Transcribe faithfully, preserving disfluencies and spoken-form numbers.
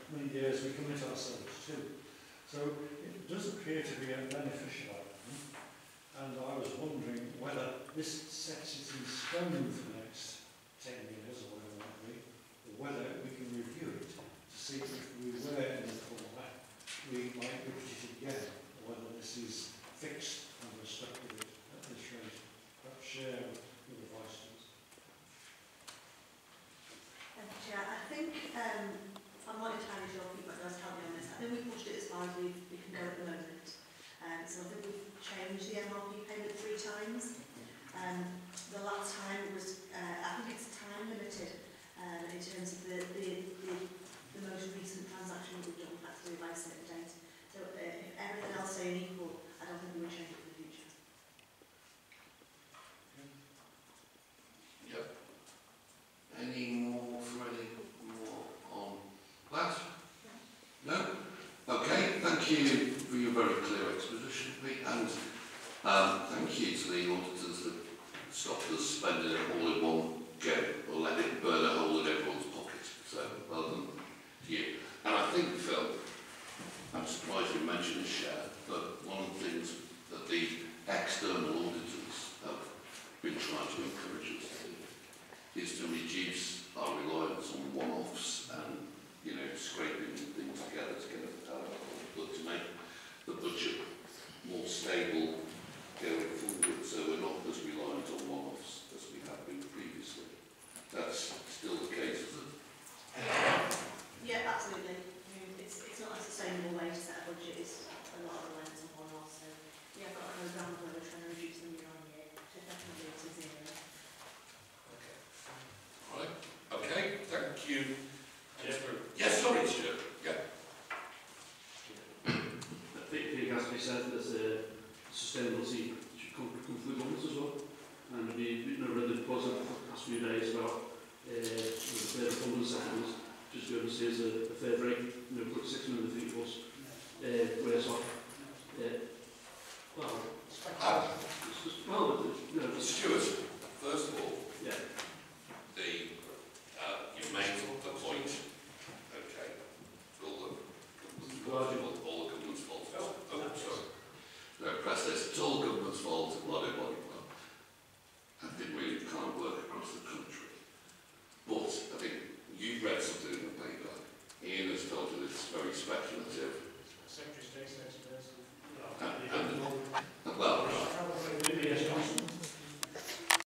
many years we commit ourselves to. So it does appear to be a beneficial outcome, and I was wondering whether this sets it in stone for the next ten years or whatever it might be, or whether we can review it to see if we were in the corner, we might look at it again, or whether this is fixed and we're stuck with it at this rate. Perhaps share with the vice. Thank you, Chair. I think, um, I'm not entirely sure if you've got to help me on this. I think we've pushed it as far as we we can go at the moment. Um, so I think we've changed the M R P payment three times. Um, the last time was, uh, I think it's time limited um, in terms of the, the, the, the most recent transaction that we've done. That's to do by a certain date. So uh, if everything else staying equal, I don't think we would change it for the future. Yep. Any more for any more on that? No? Okay, thank you for your very clear exposition, Pete, and um, thank you to the auditors that stopped us spending it all in one go or let it burn a hole in everyone's pocket. So, well done to you. And I think, Phil, I'm surprised you mentioned this, Share, but one of the things that the external auditors have been trying to encourage us to do is to reduce our reliance on one-offs and, you know, scraping things together to get a talent, but to make the budget more stable going forward, so we're not as reliant on one-offs as we have been previously. That's still the case, is it? Yeah, absolutely. I mean, it's, it's not a sustainable way to set a budget. It's a lot of reliance on one-offs. So we have got a program where we're trying to reduce them year on year to definitely to zero. Right. Okay, thank you. Yes, yes sorry, Stuart. Yeah. I think it has to be said that uh, sustainability should come, come through governments as well. And we you know, read the report over the past few days about uh, the third funding settlements, just going to see as a, a fair break, you know, put six million, I think it was, uh, whereas off. Uh, well,